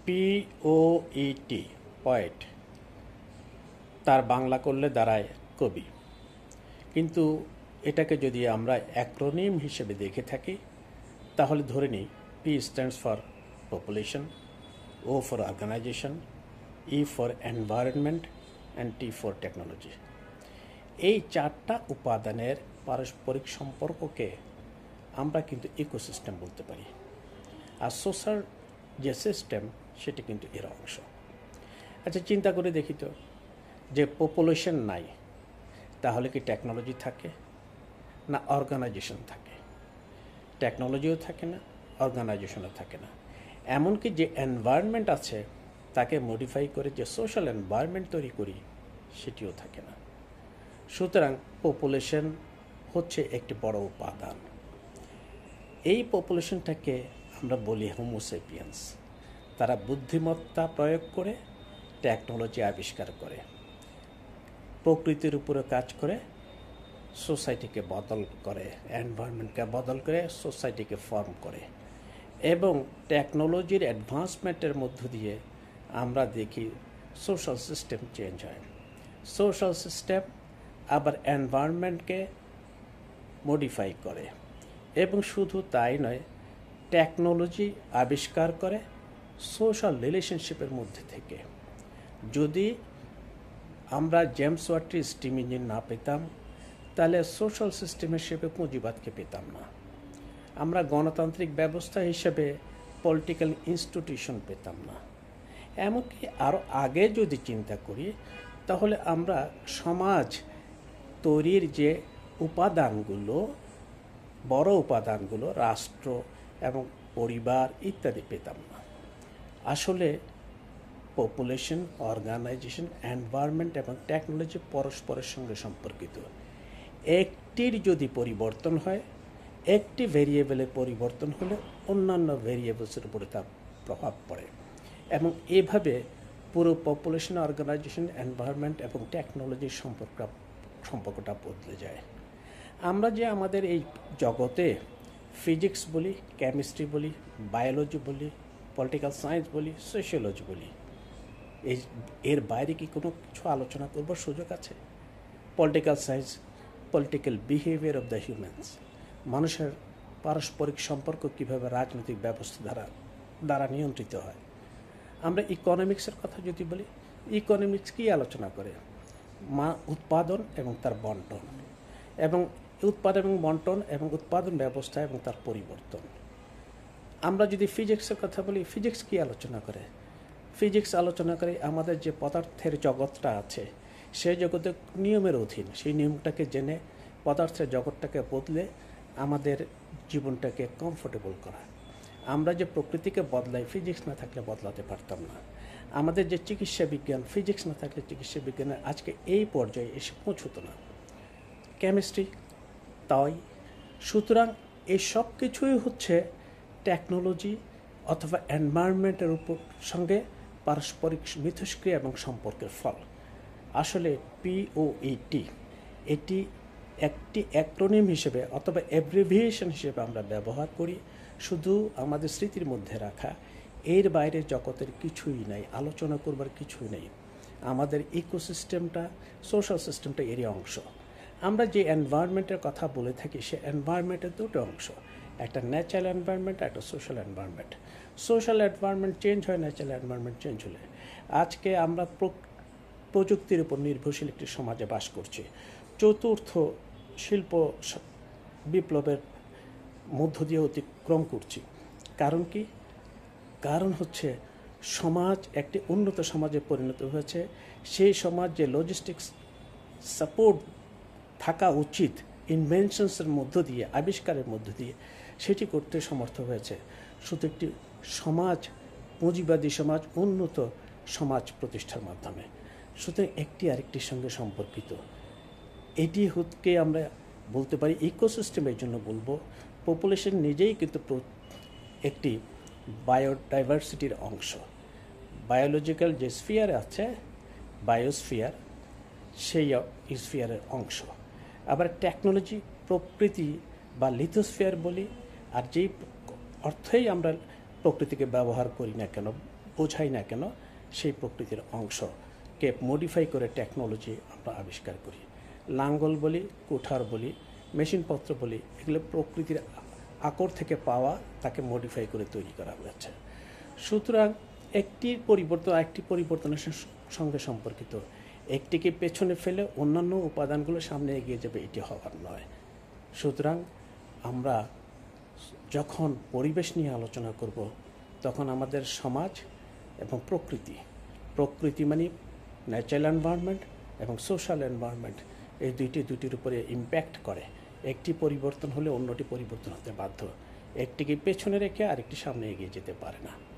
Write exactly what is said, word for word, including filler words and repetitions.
পিওইটি, poet, তার বাংলা করলে দাঁড়ায় কবি। কিন্তু এটাকে যদি আমরা অ্যাক্রোনিম হিসেবে দেখে থাকি তাহলে ধরে নিই P stands for population, O for organisation, E for environment and T for technology. এই চারটা উপাদানের পারস্পরিক সম্পর্ককে আমরা কিন্তু ইকোসিস্টেম বলতে পারি। আর সোশ্যাল যে সিস্টেম সেটি কিন্তু এর অংশ। আচ্ছা, চিন্তা করে দেখি তো, যে পপুলেশন নাই তাহলে কি টেকনোলজি থাকে না অর্গানাইজেশন থাকে? টেকনোলজিও থাকে না, অর্গানাইজেশনও থাকে না। এমনকি যে এনভায়রনমেন্ট আছে তাকে মডিফাই করে যে সোশ্যাল এনভায়রনমেন্ট তৈরি করি সেটিও থাকে না। সুতরাং পপুলেশন হচ্ছে একটি বড় উপাদান। এই পপুলেশনটাকে আমরা বলি হোমোসেপিয়েন্স। তারা বুদ্ধিমত্তা প্রয়োগ করে টেকনোলজি আবিষ্কার করে, প্রকৃতির উপরে কাজ করে, সোসাইটিকে বদল করে, এনভায়রনমেন্টকে বদল করে সোসাইটিকে ফর্ম করে। এবং টেকনোলজির অ্যাডভান্সমেন্টের মধ্য দিয়ে আমরা দেখি সোশ্যাল সিস্টেম চেঞ্জ হয়। সোশ্যাল সিস্টেম আবার এনভায়রনমেন্টকে মডিফাই করে। এবং শুধু তাই নয়, টেকনোলজি আবিষ্কার করে সোশ্যাল রিলেশনশিপের মধ্যে থেকে। যদি আমরা জেমস ওয়াটের স্টিম ইঞ্জিন না পেতাম তাহলে সোশ্যাল সিস্টেম হিসেবে পুঁজিবাদকে পেতাম না। আমরা গণতান্ত্রিক ব্যবস্থা হিসেবে পলিটিক্যাল ইনস্টিটিউশন পেতাম না। এমনকি আরও আগে যদি চিন্তা করি তাহলে আমরা সমাজ তৈরির যে উপাদানগুলো, বড় উপাদানগুলো, রাষ্ট্র এবং পরিবার ইত্যাদি পেতাম না। আসলে পপুলেশন, অর্গানাইজেশন, এনভায়রনমেন্ট এবং টেকনোলজি পরস্পরের সঙ্গে সম্পর্কিত। একটির যদি পরিবর্তন হয়, একটি ভেরিয়েবলের পরিবর্তন হলে অন্যান্য ভেরিয়েবলসের উপরে তার প্রভাব পড়ে। এবং এভাবে পুরো পপুলেশন, অর্গানাইজেশন, এনভায়রনমেন্ট এবং টেকনোলজির সম্পর্ক সম্পর্কটা বদলে যায়। আমরা যে আমাদের এই জগতে ফিজিক্স বলি, কেমিস্ট্রি বলি, বায়োলজি বলি, পলিটিক্যাল সায়েন্স বলি, সোশিওলজি বলি, এই এর বাইরে কি কোনো কিছু আলোচনা করবার সুযোগ আছে? Political science, political behaviour of the humans, মানুষের পারস্পরিক সম্পর্ক কীভাবে রাজনৈতিক ব্যবস্থা দ্বারা দ্বারা নিয়ন্ত্রিত হয়। আমরা ইকোনমিক্সের কথা যদি বলি, ইকোনমিক্স কী আলোচনা করে? মা উৎপাদন এবং তার বন্টন, এবং উৎপাদন এবং বন্টন এবং উৎপাদন ব্যবস্থা এবং তার পরিবর্তন। আমরা যদি ফিজিক্সের কথা বলি, ফিজিক্স কী আলোচনা করে? ফিজিক্স আলোচনা করে আমাদের যে পদার্থের জগৎটা আছে সেই জগতের নিয়মের অধীন, সেই নিয়মটাকে জেনে পদার্থের জগৎটাকে বদলে আমাদের জীবনটাকে কমফোর্টেবল করা। আমরা যে প্রকৃতিকে বদলাই, ফিজিক্স না থাকলে বদলাতে পারতাম না। আমাদের যে চিকিৎসা বিজ্ঞান, ফিজিক্স না থাকলে চিকিৎসা বিজ্ঞানের আজকে এই পর্যায়ে এসে পৌঁছতো না। কেমিস্ট্রি তাই। সুতরাং এই সব কিছুই হচ্ছে টেকনোলজি অথবা এনভায়রনমেন্টের উপর সঙ্গে পারস্পরিক মিথস্ক্রিয়া এবং সম্পর্কের ফল। আসলে পিওইটি এটি একটি অ্যাক্রোনিম হিসেবে অথবা অ্যাব্রিভিয়েশন হিসেবে আমরা ব্যবহার করি শুধু আমাদের স্মৃতির মধ্যে রাখা। এর বাইরে জগতের কিছুই নাই, আলোচনা করবার কিছুই নেই। আমাদের ইকোসিস্টেমটা, সোশ্যাল সিস্টেমটা এরই অংশ। আমরা যে এনভায়রনমেন্টের কথা বলে থাকি সে এনভায়রনমেন্টের দুটো অংশ, একটা ন্যাচারাল এনভায়রনমেন্ট, একটা social environment. Social environment change হয়, ন্যাচারাল এনভায়রনমেন্ট চেঞ্জ হলে। আজকে আমরা প্রযুক্তির উপর নির্ভরশীল একটি সমাজে বাস করছি। চতুর্থ শিল্প বিপ্লবের মধ্য দিয়ে অতিক্রম করছি। কারণ কি? কারণ হচ্ছে সমাজ একটি উন্নত সমাজে পরিণত হয়েছে। সেই সমাজ যে লজিস্টিক্স সাপোর্ট থাকা উচিত ইনভেনশনসের মধ্য দিয়ে, আবিষ্কারের মধ্য দিয়ে, সেটি করতে সমর্থ হয়েছে শুধু একটি সমাজ, পুঁজিবাদী সমাজ, উন্নত সমাজ প্রতিষ্ঠার মাধ্যমে। সুতরাং একটি আরেকটির সঙ্গে সম্পর্কিত। এটি হতে আমরা বলতে পারি ইকোসিস্টেমের জন্য বলবো। পপুলেশন নিজেই কিন্তু একটি বায়োডাইভার্সিটির অংশ। বায়োলজিক্যাল যে স্ফিয়ার আছে, বায়োস্ফিয়ার, সেই স্ফিয়ারের অংশ। আবার টেকনোলজি প্রকৃতি বা লিথোস্ফিয়ার বলি। আর যেই অর্থেই আমরা প্রকৃতিকে ব্যবহার করি না কেন, বোঝাই না কেন সেই প্রকৃতির অংশকে মডিফাই করে টেকনোলজি আমরা আবিষ্কার করি। লাঙ্গল বলি, কুঠার বলি, মেশিনপত্র বলি, এগুলো প্রকৃতির আকর থেকে পাওয়া, তাকে মডিফাই করে তৈরি করা হয়েছে। সুতরাং একটি পরিবর্তন একটি পরিবর্তনের সঙ্গে সম্পর্কিত, একটিকে পেছনে ফেলে অন্যান্য উপাদানগুলো সামনে এগিয়ে যাবে, এটি হওয়ার নয়। সুতরাং আমরা যখন পরিবেশ নিয়ে আলোচনা করব, তখন আমাদের সমাজ এবং প্রকৃতি, প্রকৃতি মানে ন্যাচারাল এনভায়রনমেন্ট এবং সোশ্যাল এনভায়রনমেন্ট, এই দুইটি দুটির উপরে ইম্প্যাক্ট করে। একটি পরিবর্তন হলে অন্যটি পরিবর্তন হতে বাধ্য, একটিকে পেছনে রেখে আরেকটি সামনে এগিয়ে যেতে পারে না।